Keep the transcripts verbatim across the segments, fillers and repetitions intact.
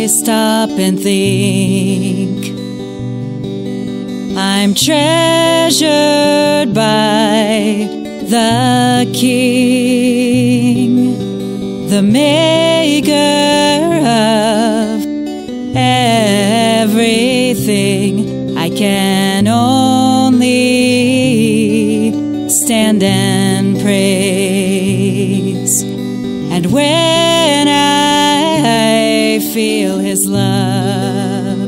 stop and think, I'm treasured by the King, the maker of everything. I can only stand and praise. And when I feel His love,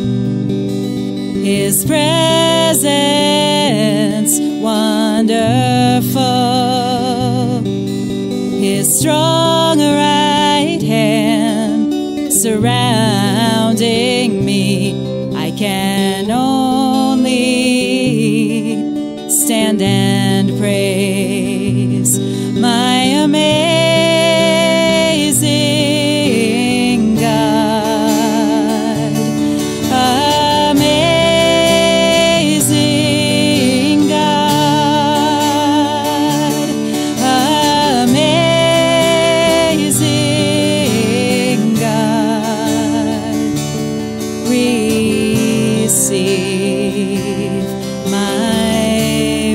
His presence wonderful, His strong right hand surrounding me, I can only stand and praise my amazing God, amazing God, amazing God. Receive my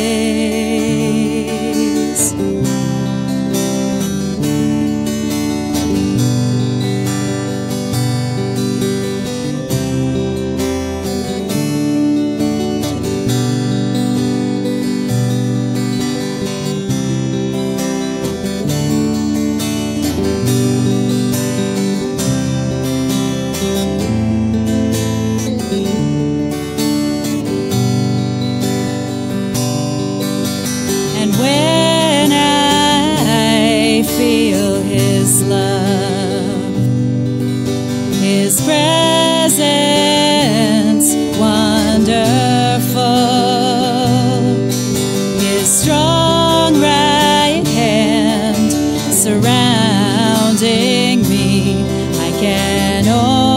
praise. And when I feel His love, His presence wonderful, His strong right hand surrounding me, I can only